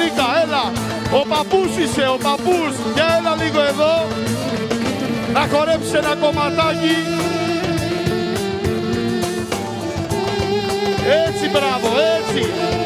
Τσακανίκα, έλα. Ο παππούς είσαι, ο παππούς. Για έλα λίγο εδώ. Να χορέψει ένα κομματάκι. Έτσι, μπράβο, έτσι.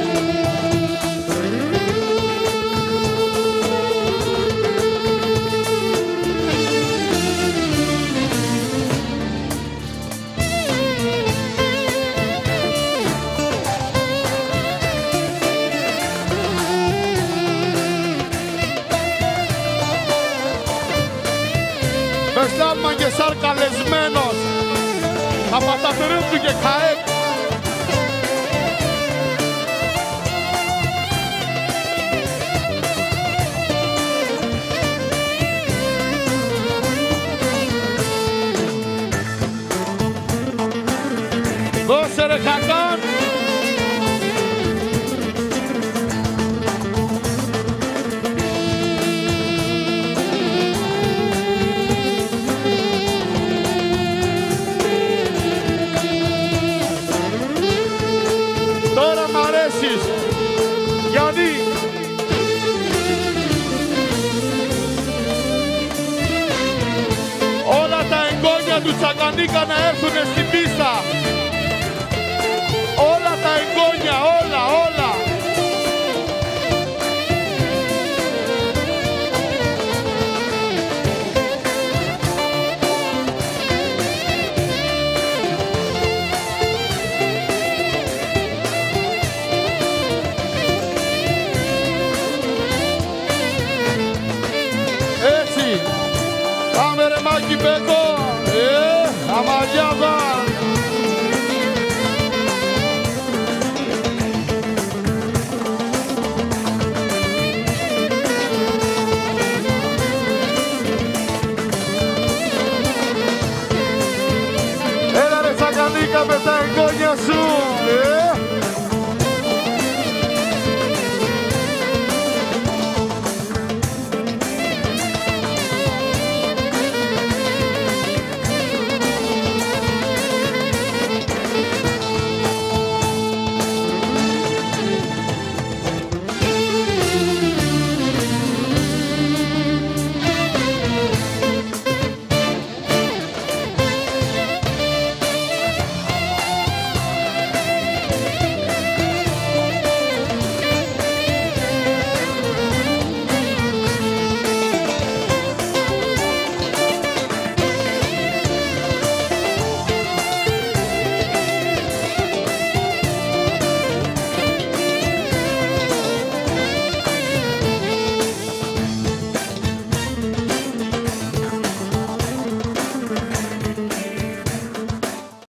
Με στάλμα και σαν καλεσμένος Παπαταθρύντου και ΚΑΕΚ. Δώσε ρε Χακάν. Τώρα μ' αρέσεις, γιατί όλα τα εγγόνια του Τσακανίκα να έρθουνε στη